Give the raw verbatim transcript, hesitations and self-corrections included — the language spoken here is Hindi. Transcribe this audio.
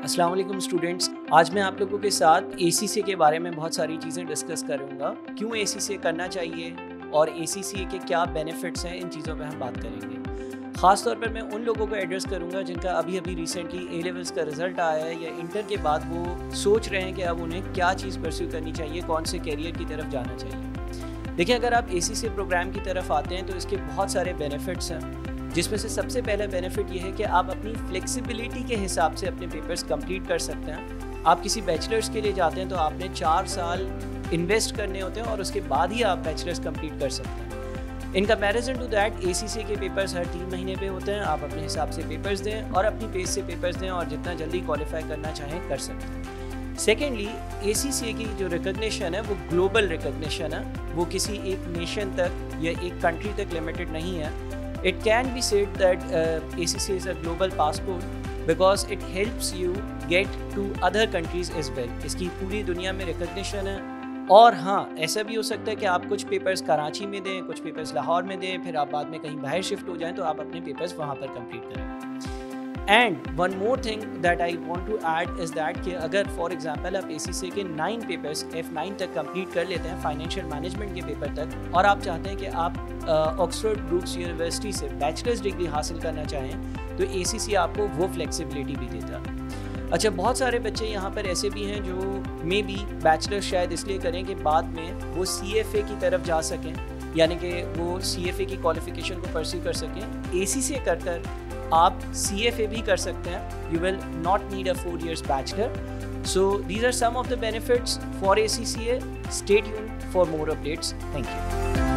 अस्सलाम वालेकुम स्टूडेंट्स, आज मैं आप लोगों के साथ ए सी सी ए के बारे में बहुत सारी चीज़ें डिस्कस करूँगा। क्यों ए सी सी ए करना चाहिए और ए सी सी ए के क्या बेनिफिट्स हैं, इन चीज़ों पे हम बात करेंगे। ख़ास तौर पर मैं उन लोगों को एड्रेस करूँगा जिनका अभी अभी रिसेंटली ए लेवल्स का रिज़ल्ट आया है या इंटर के बाद वो सोच रहे हैं कि अब उन्हें क्या चीज़ परस्यू करनी चाहिए, कौन से कैरियर की तरफ जाना चाहिए। देखिए, अगर आप ए सी सी ए प्रोग्राम की तरफ आते हैं तो इसके बहुत सारे बेनिफिट्स हैं, जिसमें से सबसे पहला बेनिफिट ये है कि आप अपनी फ्लेक्सिबिलिटी के हिसाब से अपने पेपर्स कंप्लीट कर सकते हैं। आप किसी बैचलर्स के लिए जाते हैं तो आपने चार साल इन्वेस्ट करने होते हैं और उसके बाद ही आप बैचलर्स कंप्लीट कर सकते हैं। In comparison to that A C C A के पेपर्स हर तीन महीने पे होते हैं। आप अपने हिसाब से पेपर्स दें और अपनी पेस से पेपर्स दें और जितना जल्दी क्वालिफाई करना चाहें कर सकते हैं। सेकेंडली, ए सी सी ए की जो रिकग्निशन है वो ग्लोबल रिकग्निशन है, वो किसी एक नेशन तक या एक कंट्री तक लिमिटेड नहीं है। It can be said that uh, A C C A is a global passport because it helps you get to other countries as well. इसकी पूरी दुनिया में रिकग्निशन है। और हाँ, ऐसा भी हो सकता है कि आप कुछ पेपर्स कराची में दें, कुछ पेपर्स लाहौर में दें, फिर आप बाद में कहीं बाहर शिफ्ट हो जाएं तो आप अपने पेपर्स वहाँ पर कंप्लीट करें। And one more thing that I want to add is that कि अगर फॉर एग्जांपल आप ए सी सी ए के नाइन पेपर्स एफ नाइन तक कंप्लीट कर लेते हैं, फाइनेंशियल मैनेजमेंट के पेपर तक, और आप चाहते हैं कि आप ऑक्सफोर्ड ब्रूक्स यूनिवर्सिटी से बैचलर्स डिग्री हासिल करना चाहें तो ए सी सी ए आपको वो फ्लेक्सिबिलिटी भी देता है। अच्छा, बहुत सारे बच्चे यहाँ पर ऐसे भी हैं जो मे बी बैचलर शायद इसलिए करें कि बाद में वो सी एफ ए की तरफ जा सकें, यानी कि वो सी एफ ए की क्वालिफिकेशन को परस्यू कर सकें। ए सी सी ए कर कर आप सी एफ ए भी कर सकते हैं। You will not need a four years bachelor. So these are some of the benefits for A C C A. Stay tuned for more updates. Thank you.